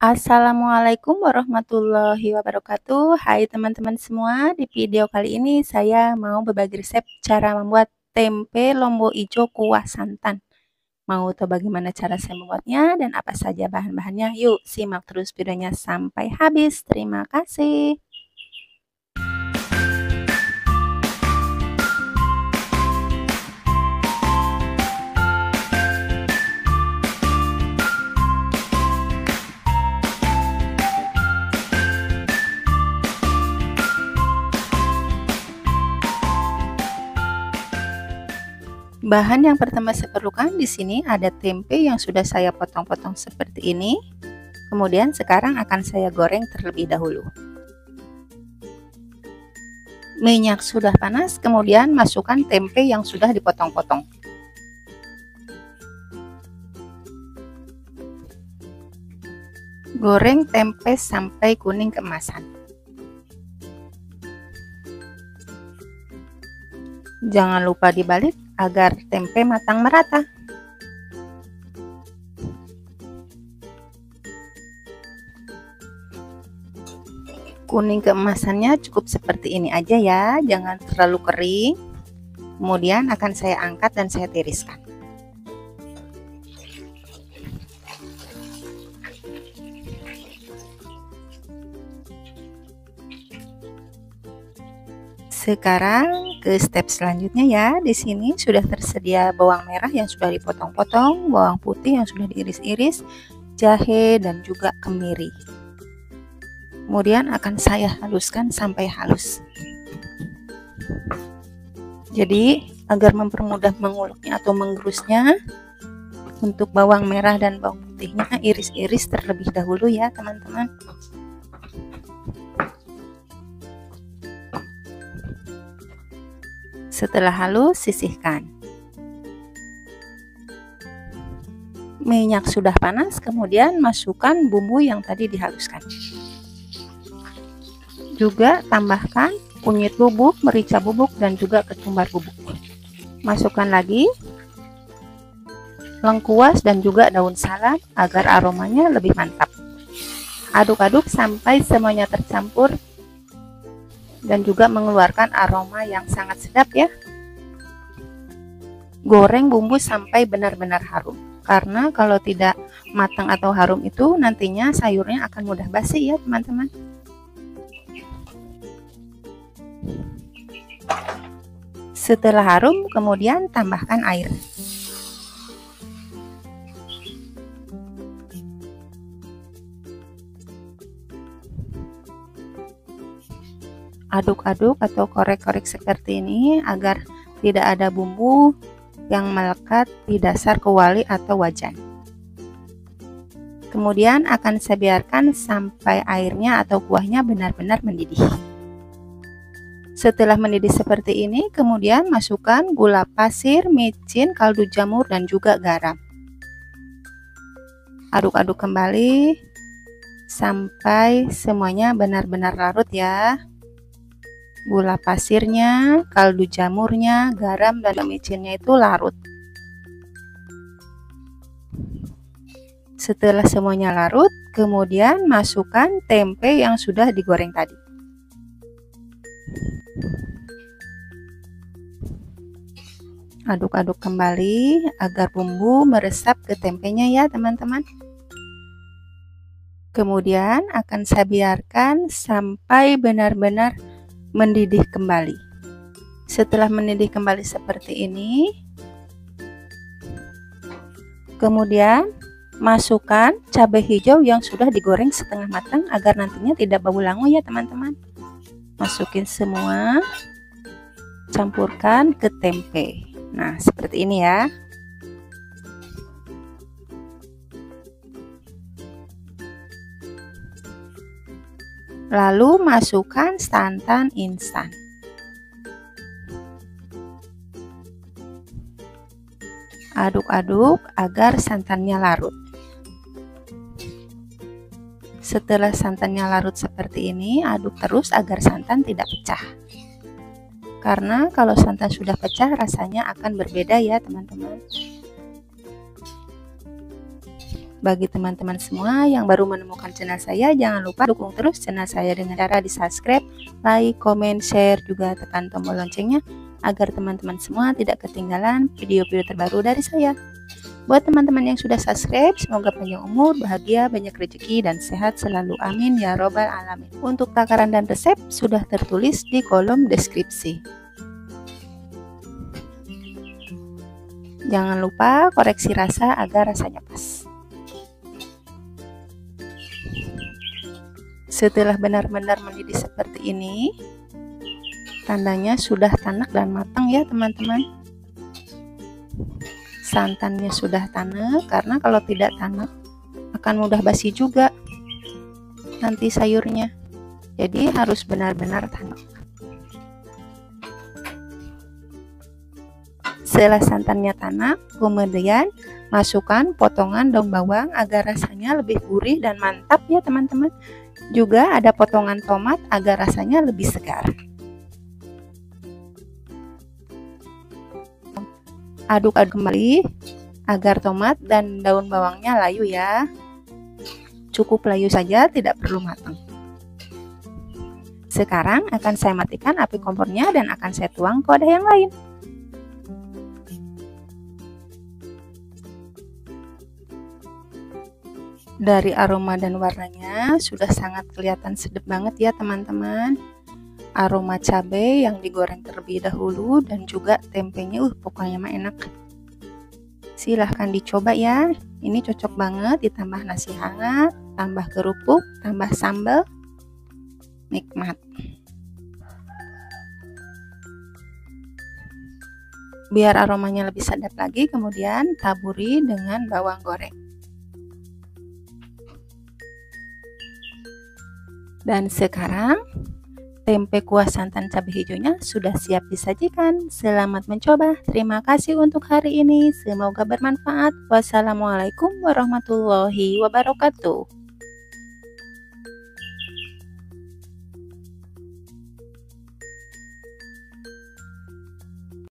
Assalamualaikum warahmatullahi wabarakatuh. Hai teman-teman semua, di video kali ini saya mau berbagi resep cara membuat tempe lombok ijo kuah santan. Mau tahu bagaimana cara saya membuatnya dan apa saja bahan-bahannya? Yuk simak terus videonya sampai habis. Terima kasih. Bahan yang pertama saya perlukan di sini ada tempe yang sudah saya potong-potong seperti ini. Kemudian sekarang akan saya goreng terlebih dahulu. Minyak sudah panas, kemudian masukkan tempe yang sudah dipotong-potong. Goreng tempe sampai kuning keemasan. Jangan lupa dibalik agar tempe matang merata. Kuning keemasannya cukup seperti ini aja ya, jangan terlalu kering. Kemudian akan saya angkat dan saya tiriskan. Sekarang ke step selanjutnya ya. Di sini sudah tersedia bawang merah yang sudah dipotong-potong, bawang putih yang sudah diiris-iris, jahe dan juga kemiri. Kemudian akan saya haluskan sampai halus. Jadi agar mempermudah menguleknya atau menggerusnya, untuk bawang merah dan bawang putihnya iris-iris terlebih dahulu ya teman-teman. Setelah halus, sisihkan. Minyak sudah panas, kemudian masukkan bumbu yang tadi dihaluskan. Juga tambahkan kunyit bubuk, merica bubuk, dan juga ketumbar bubuk. Masukkan lagi lengkuas dan juga daun salam agar aromanya lebih mantap. Aduk-aduk sampai semuanya tercampur dan juga mengeluarkan aroma yang sangat sedap ya. Goreng bumbu sampai benar-benar harum, karena kalau tidak matang atau harum itu nantinya sayurnya akan mudah basi ya teman-teman. Setelah harum, kemudian tambahkan air. Aduk-aduk atau korek-korek seperti ini agar tidak ada bumbu yang melekat di dasar kuali atau wajan. Kemudian akan saya biarkan sampai airnya atau kuahnya benar-benar mendidih. Setelah mendidih seperti ini, kemudian masukkan gula pasir, micin, kaldu jamur, dan juga garam. Aduk-aduk kembali sampai semuanya benar-benar larut ya. Gula pasirnya, kaldu jamurnya, garam, dan micinnya itu larut. Setelah semuanya larut, kemudian masukkan tempe yang sudah digoreng tadi. Aduk-aduk kembali agar bumbu meresap ke tempenya ya teman-teman. Kemudian akan saya biarkan sampai benar-benar mendidih kembali. Setelah mendidih kembali seperti ini, kemudian masukkan cabai hijau yang sudah digoreng setengah matang agar nantinya tidak bau langu ya teman-teman. Masukin semua, campurkan ke tempe. Nah seperti ini ya. Lalu masukkan santan instan. Aduk-aduk agar santannya larut. Setelah santannya larut seperti ini, aduk terus agar santan tidak pecah. Karena kalau santan sudah pecah rasanya akan berbeda ya teman-teman. Bagi teman-teman semua yang baru menemukan channel saya, jangan lupa dukung terus channel saya dengan cara di subscribe, like, comment, share, juga tekan tombol loncengnya agar teman-teman semua tidak ketinggalan video-video terbaru dari saya. Buat teman-teman yang sudah subscribe, semoga panjang umur, bahagia, banyak rezeki, dan sehat selalu. Amin ya robbal alamin. Untuk takaran dan resep sudah tertulis di kolom deskripsi. Jangan lupa koreksi rasa agar rasanya pas. Setelah benar-benar mendidih seperti ini, tandanya sudah tanak dan matang ya teman-teman. Santannya sudah tanak, karena kalau tidak tanak akan mudah basi juga nanti sayurnya. Jadi harus benar-benar tanak. Setelah santannya tanak, kemudian masukkan potongan daun bawang agar rasanya lebih gurih dan mantap ya teman-teman. Juga ada potongan tomat agar rasanya lebih segar. Aduk-aduk kembali agar tomat dan daun bawangnya layu ya. Cukup layu saja, tidak perlu matang. Sekarang akan saya matikan api kompornya dan akan saya tuang ke wadah yang lain. Dari aroma dan warnanya sudah sangat kelihatan sedap banget ya teman-teman. Aroma cabai yang digoreng terlebih dahulu dan juga tempenya pokoknya mah enak. Silahkan dicoba ya. Ini cocok banget ditambah nasi hangat, tambah kerupuk, tambah sambal. Nikmat. Biar aromanya lebih sedap lagi, kemudian taburi dengan bawang goreng. Dan sekarang tempe kuah santan cabai hijaunya sudah siap disajikan. Selamat mencoba. Terima kasih untuk hari ini. Semoga bermanfaat. Wassalamualaikum warahmatullahi wabarakatuh.